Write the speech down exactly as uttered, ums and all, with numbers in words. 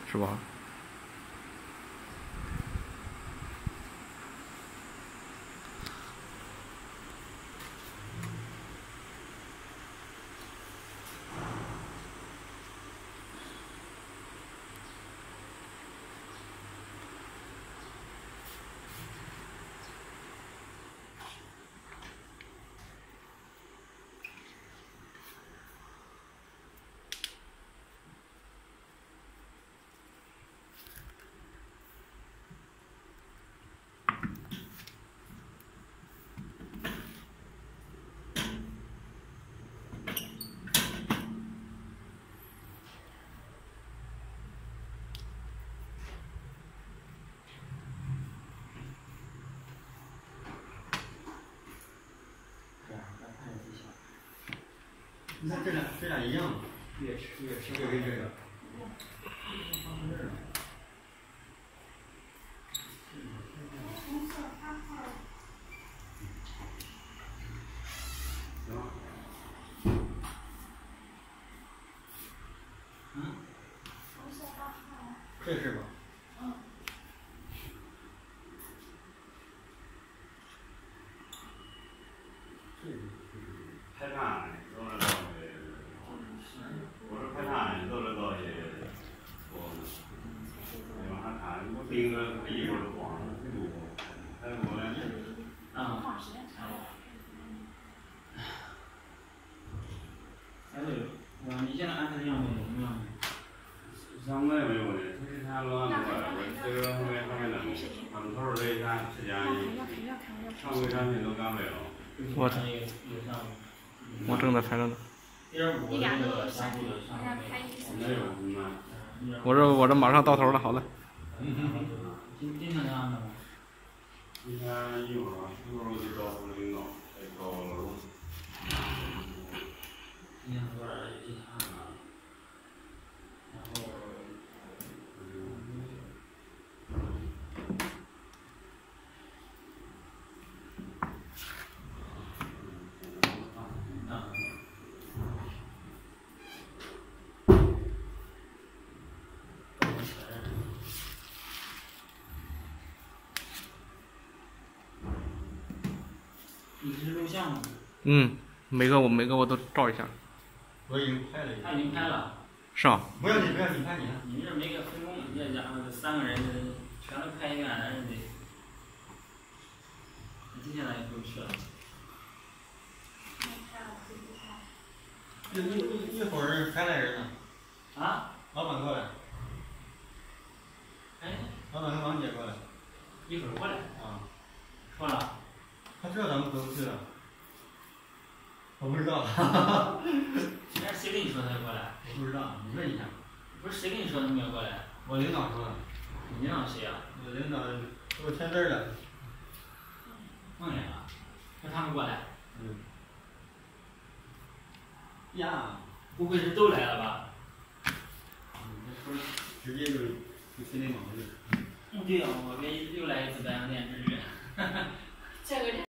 是吧？ 你看这俩这俩一样， 越吃越吃这个跟这个。放这儿了。 红色八号。 行。嗯。 红色八号。 这是吧？ 嗯。 这个。 开盘都能到的，我说开盘都能到的，我，你往上看，我盯着一会儿就晃了，还有我两件。 啊。还有，我你现在安排的样本有什么样的？ 上面没有的，这是他乱出来的，这个后面后面的，门口这一看时间，常规产品都干没了。 我操！我正在拍着呢。 你俩都有三，我俩拍一次。 没有，嗯。 我这我这马上到头了，好嘞。 今今天安排吗？ 今天一会儿一会儿我去找我领导，再找老总。 今天多少人今天安排？然后。你是录像吗？ 嗯，每个我每个我都照一下。 我已经拍了。 他已经拍了。 是啊。 不要紧，不要紧，拍你的。 你这每个分工，这家伙三个人全都拍一遍，咱是得。你接下来就去了。 一一一会儿还来人呢。 啊？ 老板过来。 哎。 老板跟王姐过来。 一会儿过来。 啊。 说了。 他知道咱们回不去了。我不知道。 今天谁跟你说他要过来？ 我不知道，你问一下。 不是谁跟你说他们要过来？ 我领导说的。 你领导谁呀？ 我领导给我签字了。 梦见了，让他们过来。 嗯。呀。 不会是都来了吧？ 嗯，他说直接就就去内蒙去。 嗯，对呀，我这又来一次白洋淀之旅。 这个。